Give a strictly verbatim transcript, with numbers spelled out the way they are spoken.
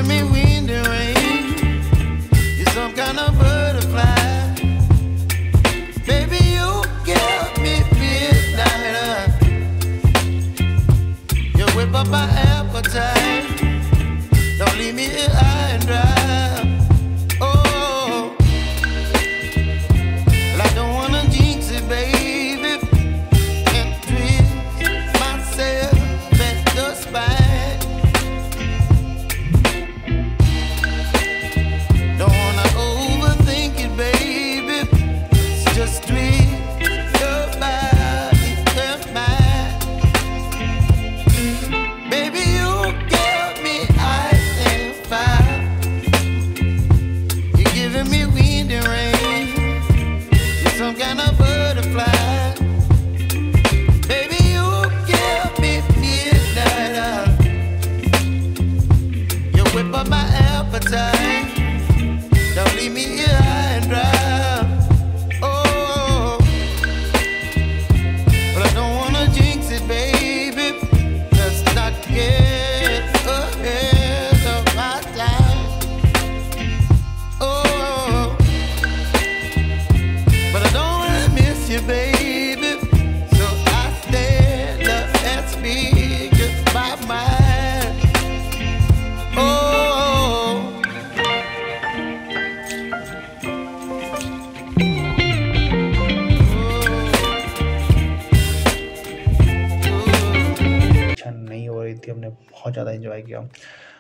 giving me wind and rain. You're some kind of butterfly. Baby, you give me midnight. You whip up my appetite. Don't leave me here high and dry. Oh, well, I don't wanna jinx it, baby, and twist myself at the spine. Don't wanna overthink it, baby. It's just twist your body and mine. Baby, you give me ice and fire. You're giving me wind and rain. You're some kind of butterfly. Baby, you give me midnight. You whip up my appetite. Don't leave me here high and dry. Oh, but I don't wanna jinx it, baby. Let's not get ahead of my time. Oh, but I don't wanna miss you, baby. So I stand up and speak just my mind. Oh. नहीं हो रही थी, हमने बहुत ज़्यादा enjoy किया।